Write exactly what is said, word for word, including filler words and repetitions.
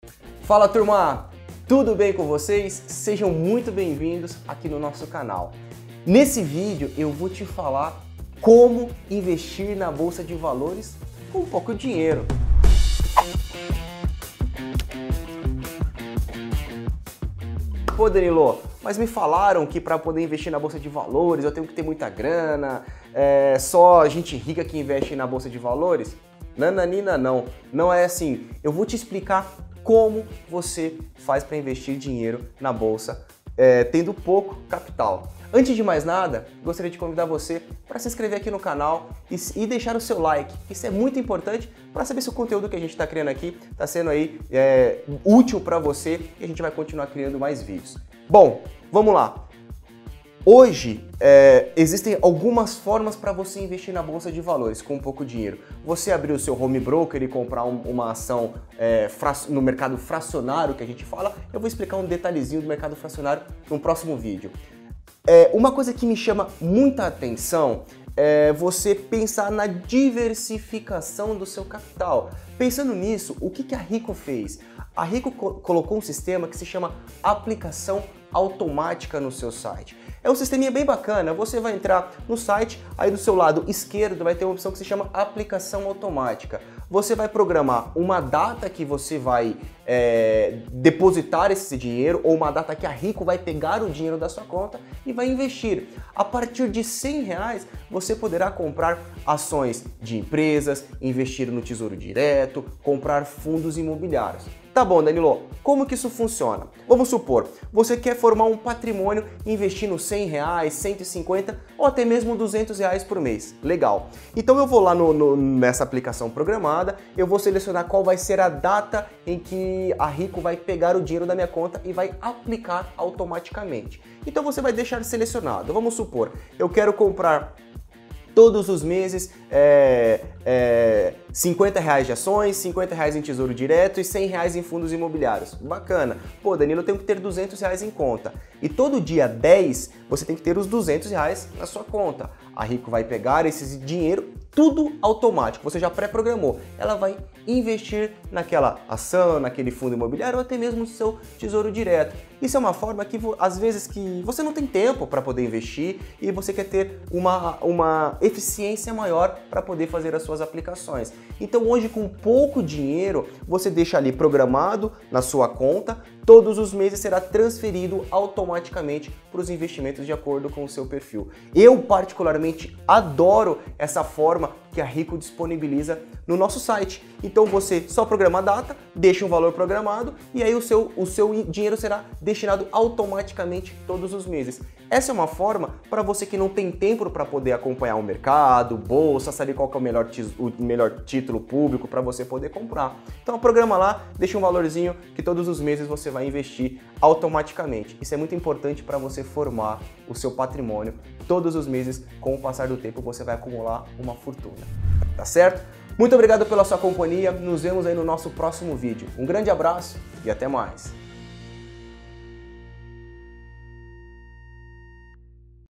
Fala turma, tudo bem com vocês? Sejam muito bem-vindos aqui no nosso canal. Nesse vídeo eu vou te falar como investir na Bolsa de Valores com pouco dinheiro. Pô, Danilo, mas me falaram que para poder investir na Bolsa de Valores eu tenho que ter muita grana, é só gente rica que investe na Bolsa de Valores? Nananina, não, não é assim. Eu vou te explicar como você faz para investir dinheiro na Bolsa, é, tendo pouco capital. Antes de mais nada, gostaria de convidar você para se inscrever aqui no canal e, e deixar o seu like. Isso é muito importante para saber se o conteúdo que a gente está criando aqui está sendo aí é, útil para você e a gente vai continuar criando mais vídeos. Bom, vamos lá. Hoje, é, existem algumas formas para você investir na Bolsa de Valores com pouco dinheiro. Você abrir o seu home broker e comprar um, uma ação é, no mercado fracionário, que a gente fala, eu vou explicar um detalhezinho do mercado fracionário no próximo vídeo. É, uma coisa que me chama muita atenção é você pensar na diversificação do seu capital. Pensando nisso, o que, que a Rico fez? A Rico co- colocou um sistema que se chama aplicação automática no seu site. É um sisteminha bem bacana, você vai entrar no site, aí do seu lado esquerdo vai ter uma opção que se chama aplicação automática. Você vai programar uma data que você vai é, depositar esse dinheiro ou uma data que a Rico vai pegar o dinheiro da sua conta e vai investir. A partir de cem reais você poderá comprar ações de empresas, investir no Tesouro Direto, comprar fundos imobiliários. Tá bom, Danilo, como que isso funciona? Vamos supor, você quer formar um patrimônio investindo cem reais, cento e cinquenta ou até mesmo duzentos reais por mês. Legal. Então eu vou lá no, no, nessa aplicação programada, eu vou selecionar qual vai ser a data em que a Rico vai pegar o dinheiro da minha conta e vai aplicar automaticamente. Então você vai deixar selecionado. Vamos supor, eu quero comprar todos os meses é, é, cinquenta reais de ações, cinquenta reais em Tesouro Direto e cem reais em fundos imobiliários. Bacana. Pô, Danilo, eu tenho que ter duzentos reais em conta. E todo dia dez você tem que ter os duzentos reais na sua conta. A Rico vai pegar esse dinheiro, tudo automático, você já pré-programou. Ela vai investir naquela ação, naquele fundo imobiliário ou até mesmo no seu Tesouro Direto. Isso é uma forma que, às vezes, que você não tem tempo para poder investir e você quer ter uma, uma eficiência maior para poder fazer as suas aplicações. Então, hoje, com pouco dinheiro, você deixa ali programado na sua conta, todos os meses será transferido automaticamente para os investimentos de acordo com o seu perfil. Eu, particularmente, adoro essa forma que a Rico disponibiliza no nosso site. Então você só programa a data, deixa um valor programado e aí o seu, o seu dinheiro será destinado automaticamente todos os meses. Essa é uma forma para você que não tem tempo para poder acompanhar o mercado, bolsa, saber qual que é o melhor, o melhor título público para você poder comprar. Então programa lá, deixa um valorzinho que todos os meses você vai investir automaticamente. Isso é muito importante para você formar o seu patrimônio. Todos os meses, com o passar do tempo, você vai acumular uma fortuna. Tá certo? Muito obrigado pela sua companhia. Nos vemos aí no nosso próximo vídeo. Um grande abraço e até mais.